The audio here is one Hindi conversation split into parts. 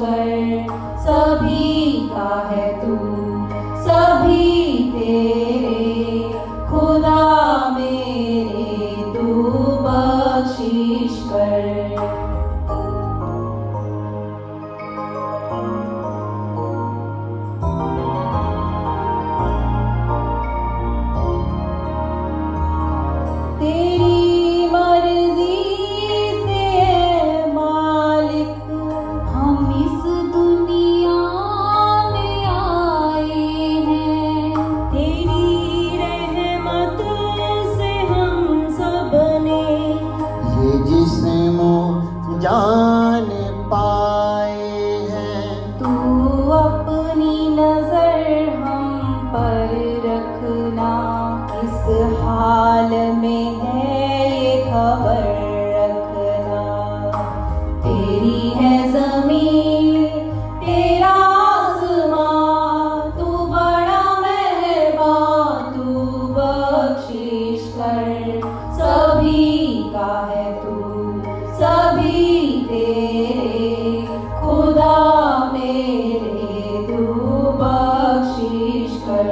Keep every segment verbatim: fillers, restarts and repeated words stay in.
कर, सभी का है तू, सभी तेरे, खुदा मेरे तू बख्शिश कर। तेरी मर्जी से है मालिक, हम इस दुनिया में आए हैं। तेरी रहमत से हम सब ने ये जिस्म जान पाए हैं। तू अपनी नजर हम पर रखना, इस हाल में है ये खबर रखना। तेरी है ज़मीन तेरा आसमां, तू बड़ा मेहरबान तू बख्शिश कर, सभी का है तू, सभी तेरे, खुदा मेरे तू बख्शिश कर।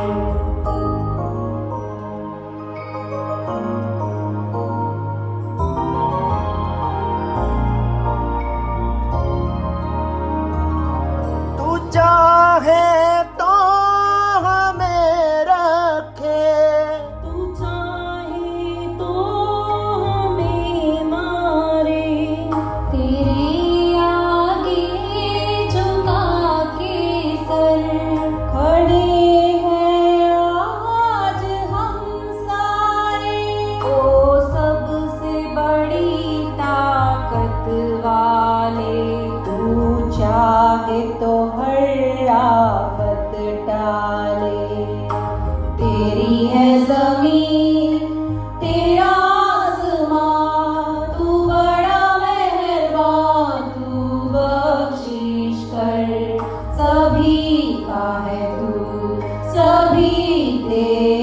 तू चाहे तो हमें रखे, तू चाहे तो हमें मारे, तेरे आगे झुका के सर खड़े हैं आज हम सारे। ओ सबसे बड़ी ताकत वाले, तू चाहे तो हर आफत टाले। तेरी है ज़मीन तेरा आसमां, तू बड़ा मेहरबान तू बख्शिश कर, सभी का है तू, सभी तेरे।